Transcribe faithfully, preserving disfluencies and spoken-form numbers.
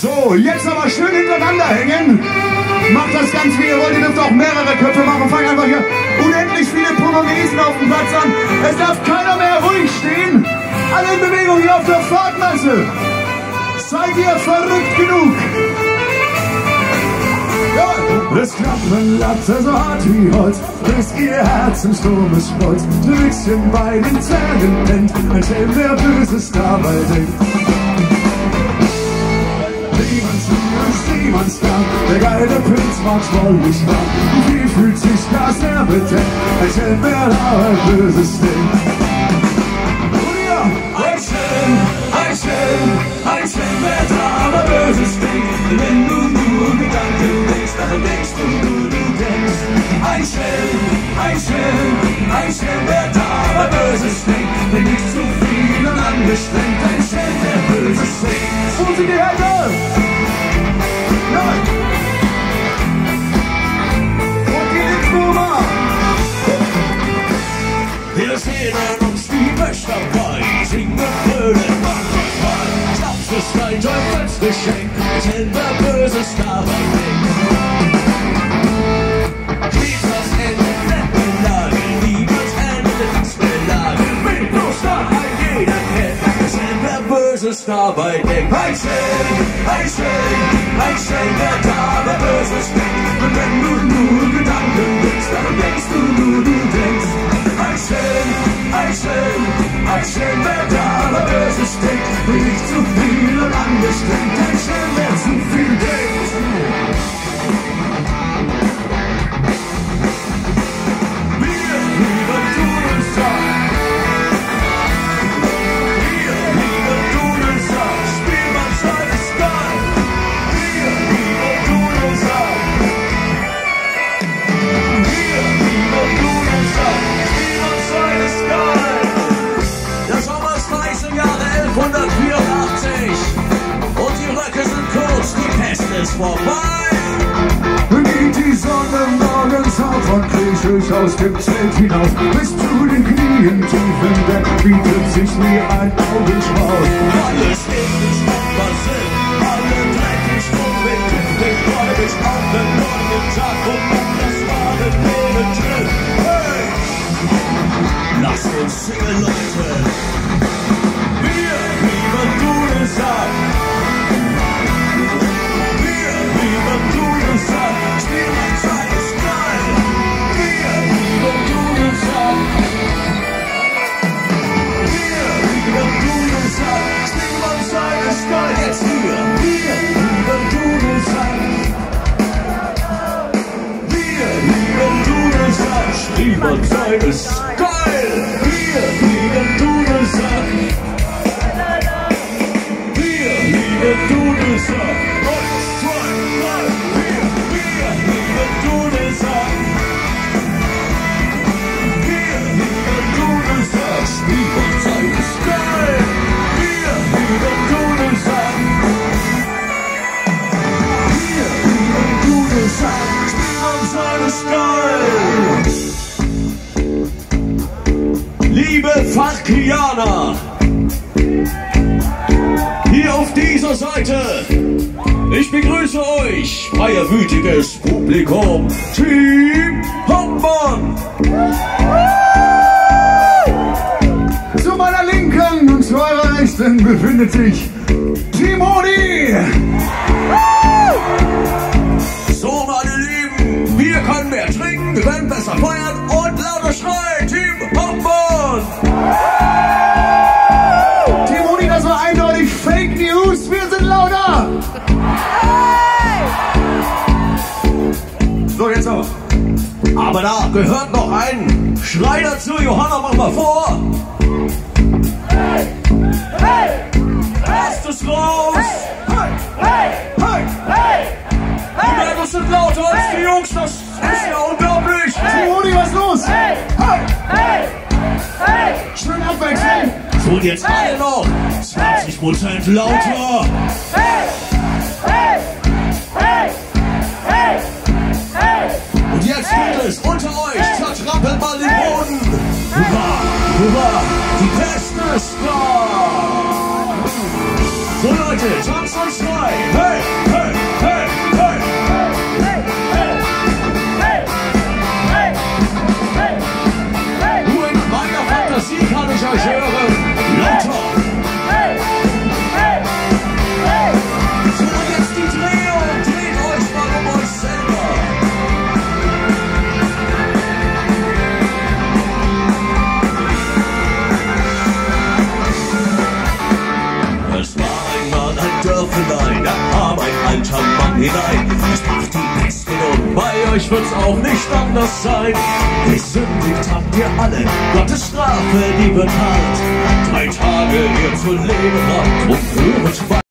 So, jetzt aber schön hintereinander hängen. Macht das ganz wie ihr wollt, ihr dürft auch mehrere Köpfe machen. Fangt einfach hier unendlich viele Polonesen auf dem Platz an. Es darf keiner mehr ruhig stehen. Alle in Bewegung hier auf der Fahrtmasse. Seid ihr verrückt genug? Ja, das Klappen latte so hart wie Holz, bis ihr Herz im Sturm ist stolz. Blütchen bei den Zwergen pennt, ein Schelm, wer Böses dabei denkt. Niemand's Liebe, niemands Dank, der geile Prinz mag's wohl nicht lang. Wie fühlt sich das er bedeckt, ein Schelm, wer dabei Böses denkt. Und ihr, ein Schelm, ein Schelm, ein Schelm, wer dabei Böses denkt. Wenn du nur Gedanken denkst, dann denkst du nur, du denkst. Ein Schelm, ein Schelm, ein Schelm, wer dabei Böses denkt. Wenn nicht zu viel und angestrengt, ein Schelm, der Böses denkt. Wo sind die Hände? Nein! Und die Linknummer! Wir sehen an uns die Wächter bei, singen, brüllen, machen frei. Schlaps ist kein Teufelsgeschenk, Schelm, wer Böses dabei denkt. Schließ das Ende, Nettenlage, niemals Ende, das Belage. Mit bloß da ein jeder kennt, Schelm, wer Böses dabei denkt. Ein Schelm, ein Schelm, ein Schelm, wer dabei Böses denkt. Und wenn du nur Gedanken denkst, dann denkst du nur, du denkst. Ein Schelm, ein Schelm, ein Schelm, wer dabei Böses denkt. Und nicht zu viel und angestrengt, ein Schelm, wer zu viel denkt. Wir lieben Dudelsack. Wir lieben Dudelsack. Spielmannszeit ist geil. Wir lieben Dudelsack. Wir lieben Dudelsack. Spielmannszeit ist geil. Der Sommer ist dreißig Jahre elfhundertvierundachtzig. Und die Röcke sind kurz, die Pest ist vorbei. Geht die Sonne morgens auf und kriech ich aus dem Zelt hinaus. Bis zu den Knien tief im Bett bietet sich mir ein Augenschmaus. Alles ist was sind, alle dreckig und mit Tipping freue mich auf den neuen Tag und auf das wahre Leben drin. Hey! Lass uns singen, Leute. Wir lieben Dudelsack. Wir lieben Dudelsack. Spielmannszeit ist geil. Wir lieben Dudelsack. Wir lieben Dudelsack. Spielmannszeit ist geil. Jetzt hier. Wir lieben Dudelsack. Wir lieben Dudelsack. Spielmannszeit ist geil. Wir lieben Dudelsack. Wir lieben Dudelsack. Eins, zwei, drei, vier. Wir lieben Dudelsack. Wir lieben Dudelsack. Spielmannszeit ist geil. Wir lieben Dudelsack. Wir lieben Dudelsack. Spielmannszeit ist geil. Liebe Farkianer, hier auf dieser Seite, ich begrüße euch, feierwütiges Publikum, Team Hoffmann. Zu meiner Linken und zu eurer Rechten befindet sich Team Oni. So, meine Lieben, wir können mehr trinken, wir können besser feiern und lauter schreien, Team Hoffmann. Team Oni, das war eindeutig Fake News, wir sind lauter. So, jetzt aber. Aber da gehört noch ein Schrei dazu. Johanna, mach mal vor. Hey, hey, lasst es raus. Hey, hey, hey, hey, die Mädels sind lauter als die Jungs, das ist ja unglaublich. Toni, was ist los? Hey, hey, hey, hey. Schön abwechseln. So, und jetzt alle noch zwanzig Prozent lauter. Hey, hey, hey, hey, hey. Und jetzt geht es unter euch, zertrampelt mal den Boden. Hurra, hurra, die Pest ist da. So Leute, tanzt und schrei. Hey, hinein. Es brach die Pest und bei euch wird's auch nicht anders sein. Gesündigt habt ihr alle, Gottes Strafe, die wird hart. Drei Tage ihr zu leben habt und höret